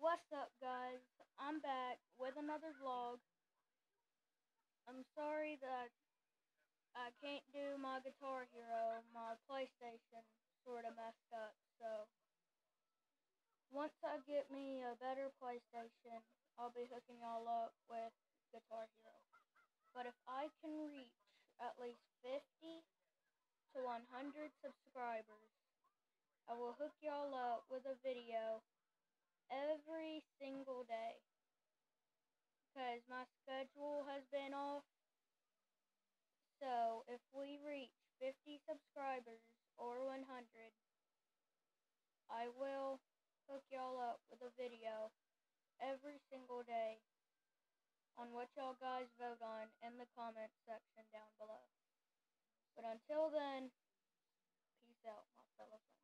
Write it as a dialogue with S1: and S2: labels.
S1: What's up, guys? I'm back with another vlog. I'm sorry that I can't do my Guitar Hero. My PlayStation sort of messed up. So, once I get me a better PlayStation, I'll be hooking y'all up with Guitar Hero. But if I can reach at least 50 to 100 subscribers, I will hook y'all up with a video every single day. Because my schedule has been off. So, if we reach 50 subscribers or 100, I will hook y'all up with a video every single day on what y'all guys vote on in the comments section down below. But until then, peace out, my fellow friends.